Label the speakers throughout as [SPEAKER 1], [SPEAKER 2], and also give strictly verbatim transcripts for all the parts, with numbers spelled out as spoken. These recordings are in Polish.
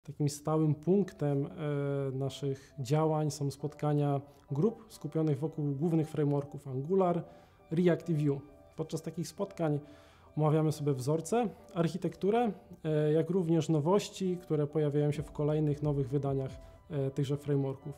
[SPEAKER 1] Takim stałym punktem naszych działań są spotkania grup skupionych wokół głównych frameworków Angular, React i Vue. Podczas takich spotkań omawiamy sobie wzorce, architekturę, jak również nowości, które pojawiają się w kolejnych nowych wydaniach tychże frameworków.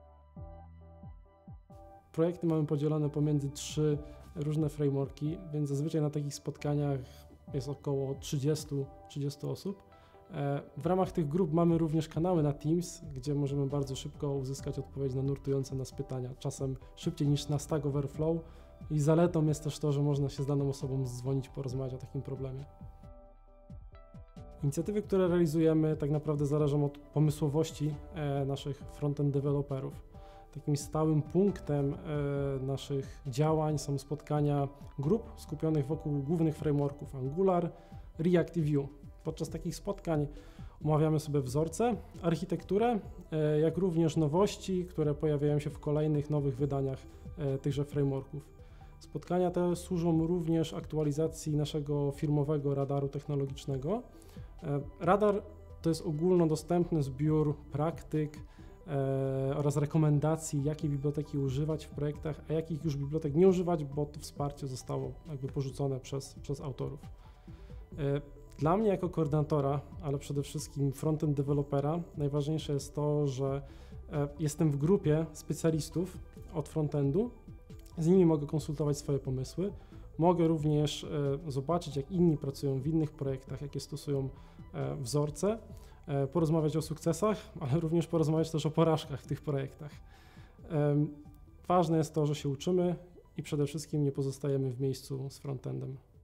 [SPEAKER 1] Projekty mamy podzielone pomiędzy trzy różne frameworki, więc zazwyczaj na takich spotkaniach jest około trzydzieści osób. W ramach tych grup mamy również kanały na Teams, gdzie możemy bardzo szybko uzyskać odpowiedź na nurtujące nas pytania, czasem szybciej niż na Stack Overflow, i zaletą jest też to, że można się z daną osobą zdzwonić, porozmawiać o takim problemie. Inicjatywy, które realizujemy, tak naprawdę zależą od pomysłowości naszych frontend deweloperów. Takim stałym punktem naszych działań są spotkania grup skupionych wokół głównych frameworków Angular, React i Vue. Podczas takich spotkań omawiamy sobie wzorce, architekturę, jak również nowości, które pojawiają się w kolejnych nowych wydaniach tychże frameworków. Spotkania te służą również aktualizacji naszego firmowego radaru technologicznego. Radar to jest ogólnodostępny zbiór praktyk oraz rekomendacji, jakiej biblioteki używać w projektach, a jakich już bibliotek nie używać, bo to wsparcie zostało jakby porzucone przez, przez autorów. Dla mnie jako koordynatora, ale przede wszystkim frontend dewelopera, najważniejsze jest to, że jestem w grupie specjalistów od frontendu, z nimi mogę konsultować swoje pomysły, mogę również zobaczyć, jak inni pracują w innych projektach, jakie stosują wzorce, porozmawiać o sukcesach, ale również porozmawiać też o porażkach w tych projektach. Ważne jest to, że się uczymy i przede wszystkim nie pozostajemy w miejscu z frontendem.